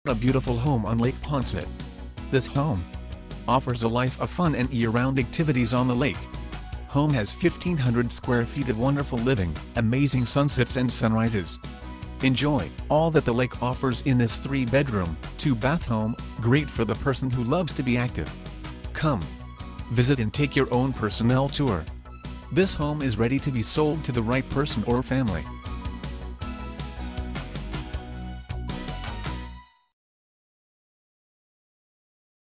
A beautiful home on Lake Poinsett. This home offers a life of fun and year-round activities on the lake. Home has 1,500 square feet of wonderful living, amazing sunsets and sunrises. Enjoy all that the lake offers in this 3-bedroom, 2-bath home, great for the person who loves to be active. Come, visit and take your own personnel tour. This home is ready to be sold to the right person or family.